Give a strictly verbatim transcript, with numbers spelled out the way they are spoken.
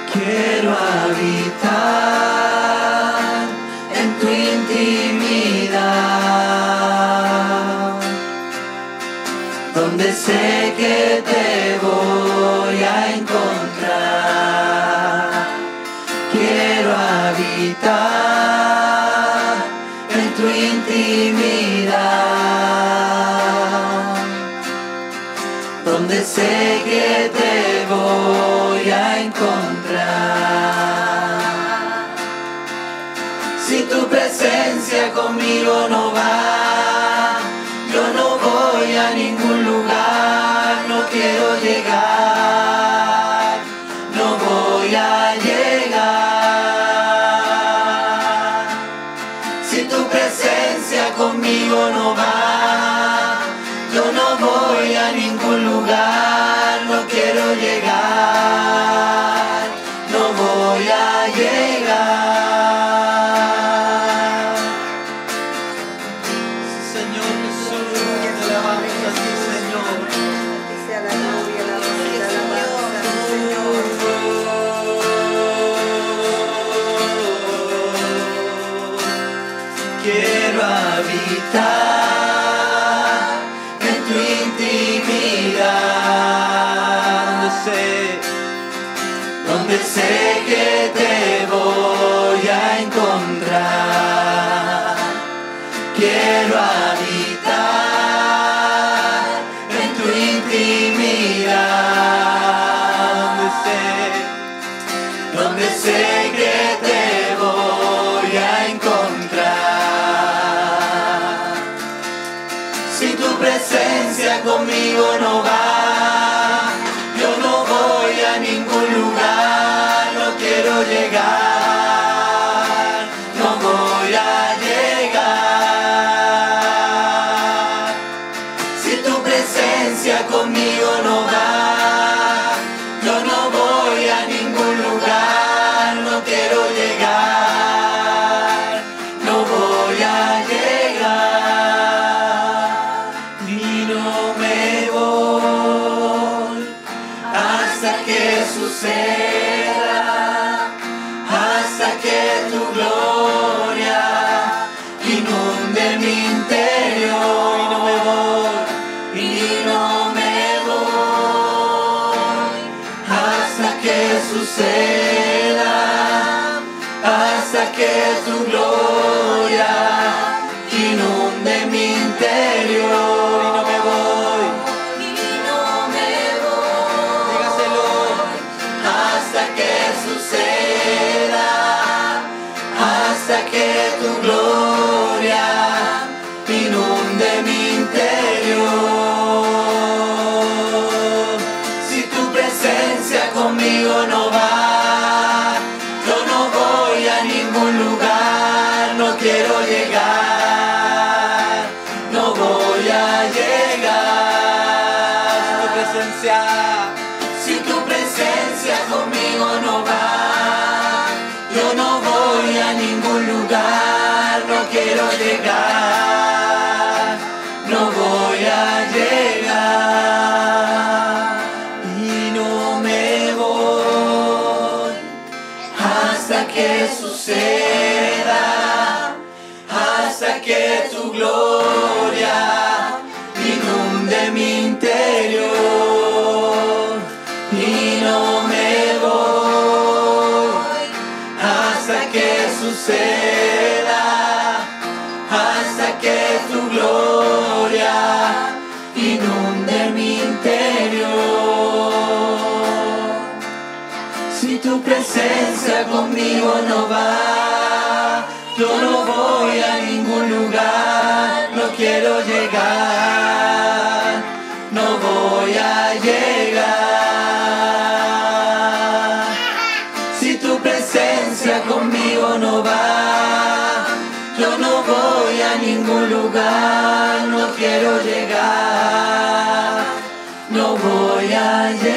Quiero habitar en tu intimidad, donde sé que te voy a encontrar. Quiero habitar en tu intimidad, donde sé que te voy a encontrar. Si tu presencia conmigo no va, yo no voy a ningún lugar, no quiero llegar, no voy a llegar. Si tu presencia conmigo no va, yo no voy a ningún lugar, no quiero llegar, no voy a llegar. Señor Jesús, te alabamos a ti, Señor. Que sea la gloria, la honra, la alabanza, Señor. Quiero habitar en tu intimidad, donde sé, donde sé que te voy a encontrar. Quiero habitar en tu intimidad, donde sé, donde sé que te voy a encontrar. Si tu presencia conmigo no va, yo no voy a ningún lugar, no quiero llegar, no voy a llegar. Si tu presencia conmigo no va, yo no voy a ningún lugar, no quiero llegar, no voy a llegar. Y no me voy hasta que suceda, hasta que tu gloria inunde mi interior. Y no me voy, y no me voy hasta que suceda, hasta que tu gloria inunde mi interior. Y no me voy, Y no me voy dígaselo, hasta que suceda, hasta que tu gloria inunde mi interior. Si tu presencia conmigo no va, yo no voy a ningún lugar, no quiero llegar, no voy a llegar. Si tu presencia, si tu presencia conmigo no va, yo no voy a ningún lugar, no quiero llegar, no voy a llegar. Y no me voy hasta que suceda, hasta que tu gloria inunde mi interior. Y no me voy hasta que suceda, hasta que tu gloria inunde mi interior. Si tu presencia conmigo no va, yo no voy a ningún lugar, no quiero llegar, no voy a llegar. Si tu presencia conmigo no va, yo no voy a ningún lugar, no quiero llegar, no voy a llegar.